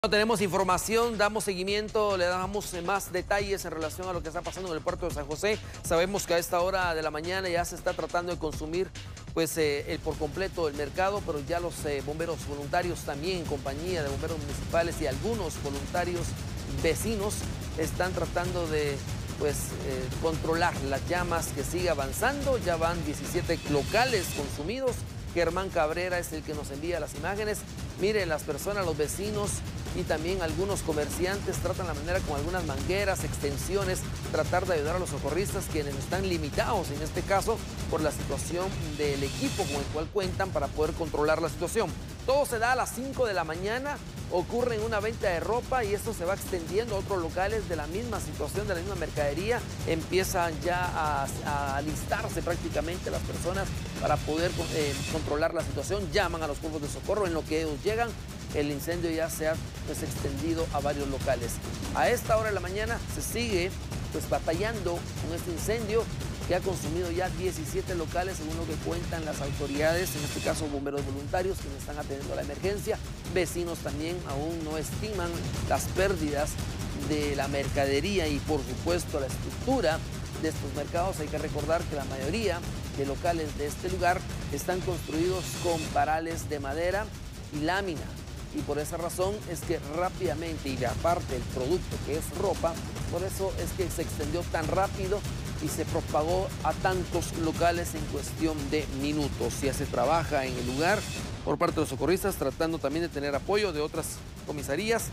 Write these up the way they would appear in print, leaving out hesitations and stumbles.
Tenemos información, damos seguimiento, le damos más detalles en relación a lo que está pasando en el puerto de San José. Sabemos que a esta hora de la mañana ya se está tratando de consumir por completo el mercado, pero ya los bomberos voluntarios también en compañía de bomberos municipales y algunos voluntarios vecinos están tratando de controlar las llamas que sigue avanzando. Ya van 17 locales consumidos. Germán Cabrera es el que nos envía las imágenes. Miren, las personas, los vecinos y también algunos comerciantes tratan la manera con algunas mangueras, extensiones, tratar de ayudar a los socorristas quienes están limitados, en este caso, por la situación del equipo con el cual cuentan para poder controlar la situación. Todo se da a las 5 de la mañana, ocurre en una venta de ropa y esto se va extendiendo a otros locales de la misma situación, de la misma mercadería. Empiezan ya a alistarse prácticamente las personas para poder controlar la situación. Llaman a los cuerpos de socorro, en lo que ellos llegan, el incendio ya se ha extendido a varios locales. A esta hora de la mañana se sigue batallando con este incendio que ha consumido ya 17 locales, según lo que cuentan las autoridades, en este caso bomberos voluntarios, quienes están atendiendo la emergencia. Vecinos también aún no estiman las pérdidas de la mercadería y, por supuesto, la estructura de estos mercados. Hay que recordar que la mayoría de locales de este lugar están construidos con parales de madera y lámina. Y por esa razón es que rápidamente, y aparte el producto que es ropa, por eso es que se extendió tan rápido y se propagó a tantos locales en cuestión de minutos. Ya se trabaja en el lugar por parte de los socorristas, tratando también de tener apoyo de otras comisarías,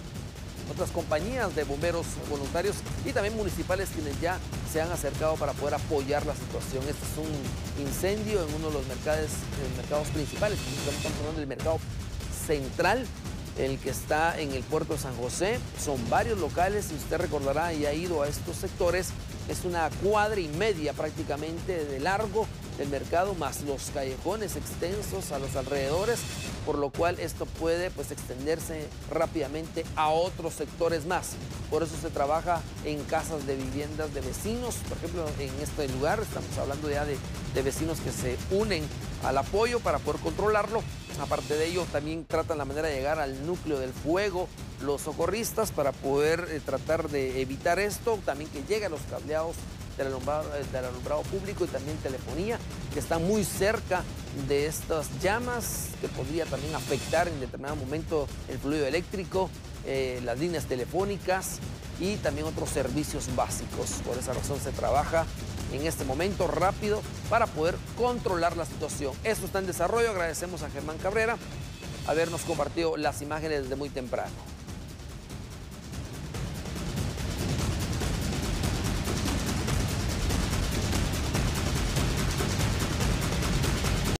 otras compañías de bomberos voluntarios y también municipales, quienes ya se han acercado para poder apoyar la situación. Este es un incendio en uno de los mercados principales, estamos hablando del mercado central, el que está en el puerto de San José. Son varios locales, si usted recordará y ha ido a estos sectores, es una cuadra y media prácticamente de largo del mercado, más los callejones extensos a los alrededores, por lo cual esto puede extenderse rápidamente a otros sectores más. Por eso se trabaja en casas de viviendas de vecinos. Por ejemplo, en este lugar estamos hablando ya de vecinos que se unen al apoyo para poder controlarlo. Aparte de ello, también tratan la manera de llegar al núcleo del fuego los socorristas para poder tratar de evitar esto. También que lleguen los cableados del alumbrado público y también telefonía, que están muy cerca de estas llamas, que podría también afectar en determinado momento el fluido eléctrico, las líneas telefónicas y también otros servicios básicos. Por esa razón se trabaja en este momento rápido para poder controlar la situación. Esto está en desarrollo. Agradecemos a Germán Cabrera habernos compartido las imágenes desde muy temprano.